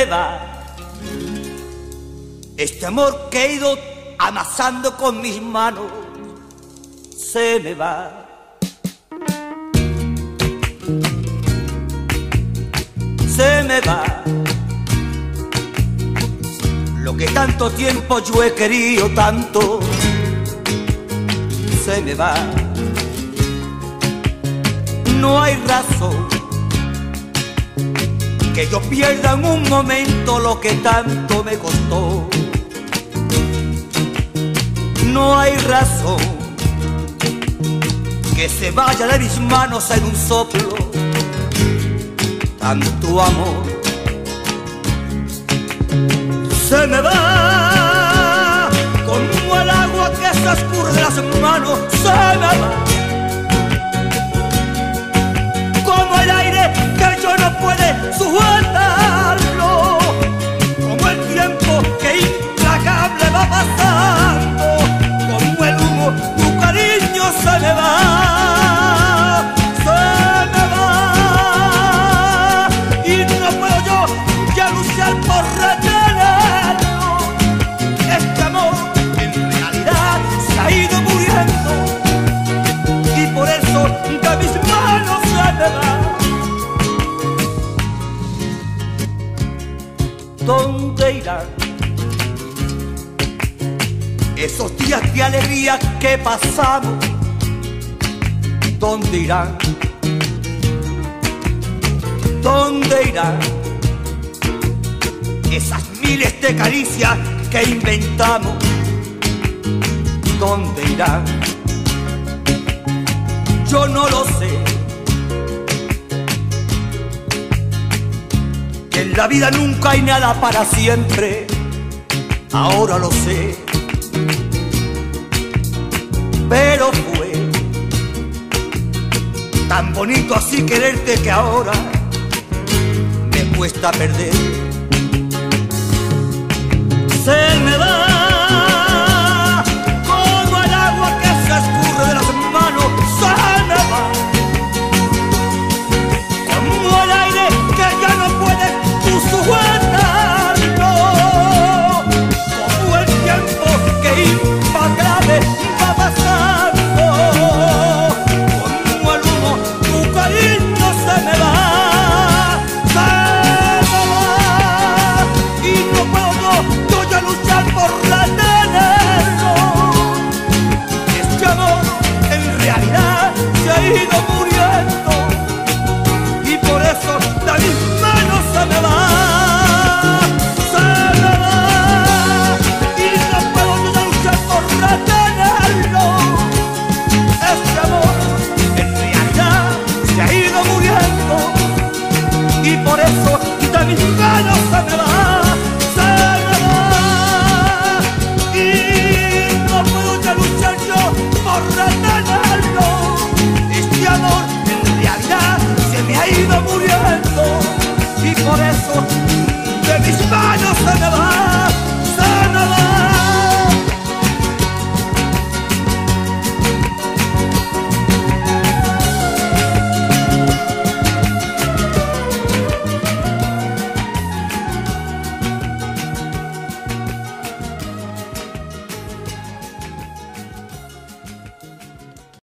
me va. Este amor que he ido amasando con mis manos se me va. Se me va. Lo que tanto tiempo yo he querido tanto se me va. No hay razón que yo pierda en un momento lo que tanto me costó. No hay razón que se vaya de mis manos en un soplo tanto amor. Se me va como el agua que se escurre de las manos. Se me va como el aire que yo no puede sujetarlo, como el tiempo que implacable va pasando, como el humo tu cariño se me va, se me va, y no puedo yo ya luchar por retenerlo. Este amor en realidad se ha ido muriendo y por eso de mis manos se me va. ¿Dónde irán esos días de alegría que pasamos? ¿Dónde irán? ¿Dónde irán esas miles de caricias que inventamos? ¿Dónde irán? Yo no lo sé. Que en la vida nunca hay nada para siempre, ahora lo sé. Pero fue tan bonito así quererte que ahora me cuesta perder. Se me va como el agua que se escurre de las manos. Se me va como el aire que ya no puede tú sujetarlo, como el tiempo que impagable va pasando, como el humo tu cariño se me va. Por retenerlo, este amor en realidad se ha ido muriendo y por eso David